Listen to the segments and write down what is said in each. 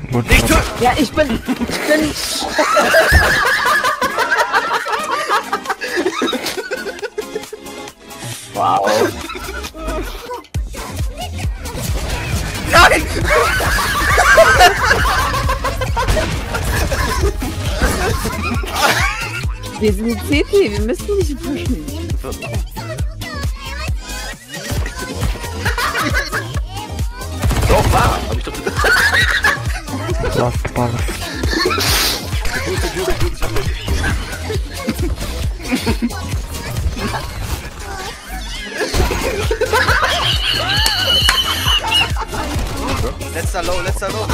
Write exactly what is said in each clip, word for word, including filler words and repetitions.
Nicht töten! Ja, ich bin... Ich bin... Wow. Nein! Wir sind die C T, wir müssen nicht pushen. Doch, war! Hab ich doch gesagt. Last Ball. Letzter Low, letzter Low.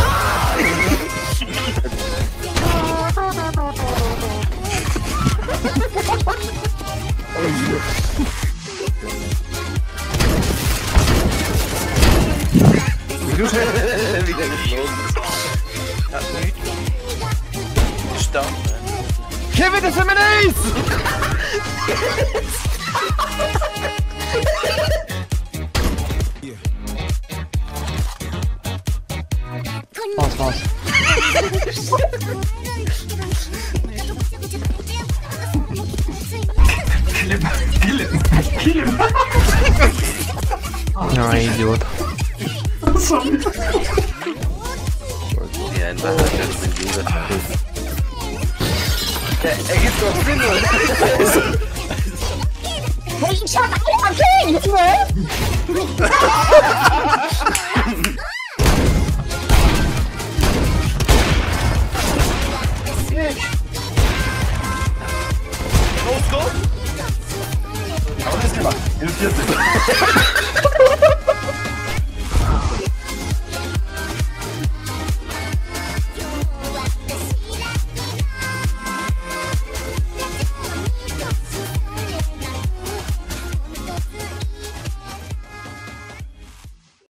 Wieder geflogen. Ja, Stau. Kevin, das ist mein Ace! Was, was? Kill him, kill him, kill him. Ja, Idiot. Sorry. Ja, in Wahrheit, ich bin Jugend. Er gibt doch Sinn, oder? Ich hab einen Junge!